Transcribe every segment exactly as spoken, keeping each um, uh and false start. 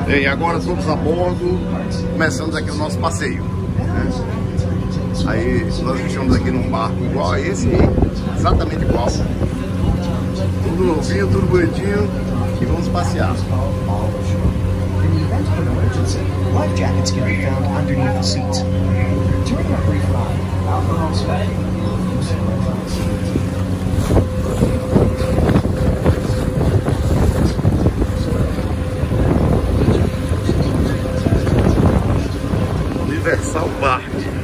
E agora todos a bordo, começamos aqui o nosso passeio, né? Aí nós estamos aqui num barco igual a esse, exatamente igual. Tudo novinho, tudo bonitinho, e vamos passear. Life jackets can be found underneath the seats. During our brief ride, alcohol spray. Universal Park.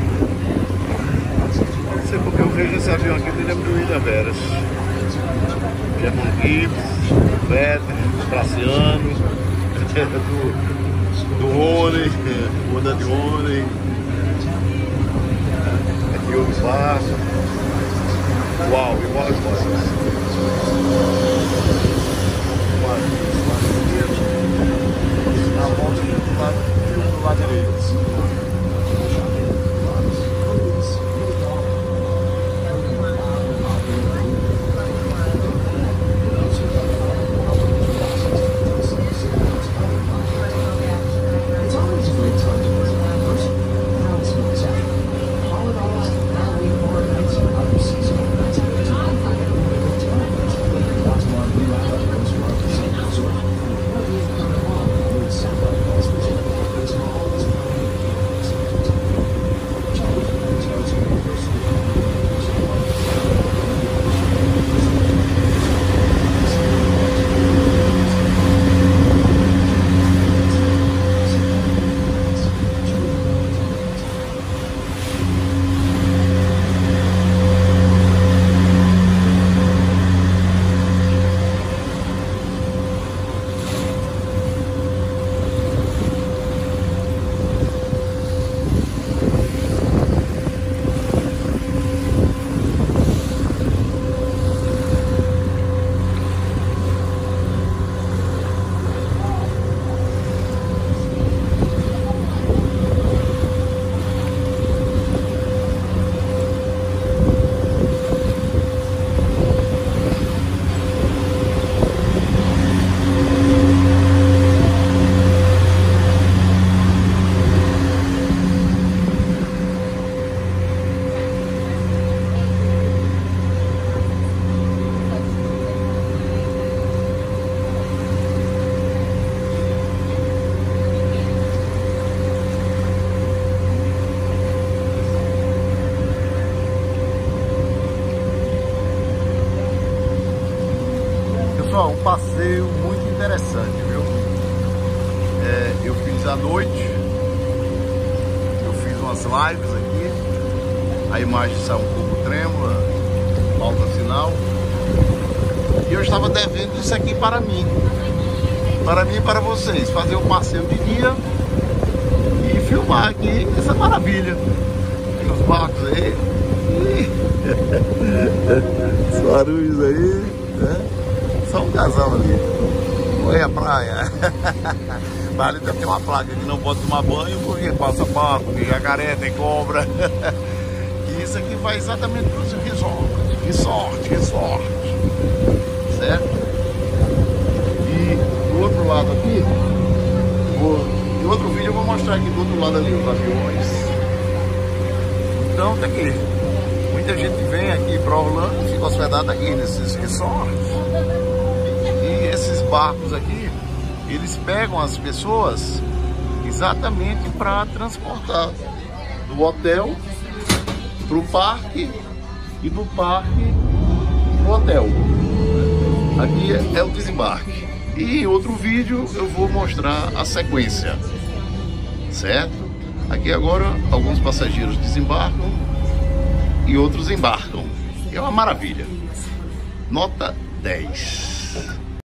Não sei porque eu vejo esse avião aqui, me lembro do Ilha Veras. German Gibbs, Vetter, Praciano, do, do Rony, Roda de Rony. Aqui outro barco. Uau, igual as coisas. Na volta do lado, do lado direito. Pessoal, um passeio muito interessante, viu? É, eu fiz à noite, eu fiz umas lives aqui, a imagem saiu um pouco trêmula, falta sinal, e eu estava devendo isso aqui para mim, para mim e para vocês, fazer um passeio de dia e filmar aqui essa maravilha. Tem os barcos aí, os barulhos aí, né? Só um casal ali. Oi, a praia. Mas ali deve ter uma placa que não pode tomar banho porque passa barco, tem jacaré, tem cobra. E isso aqui vai exatamente para os resorts. Resort, resort. Certo? E do outro lado aqui, vou, em outro vídeo eu vou mostrar aqui do outro lado ali os aviões. Então tá aqui. Muita gente vem aqui para Orlando e fica hospedada aqui nesses resorts. Esses barcos aqui, eles pegam as pessoas exatamente para transportar do hotel para o parque e do parque para o hotel. Aqui é o desembarque. E em outro vídeo eu vou mostrar a sequência, certo? Aqui agora alguns passageiros desembarcam e outros embarcam. É uma maravilha. Nota dez.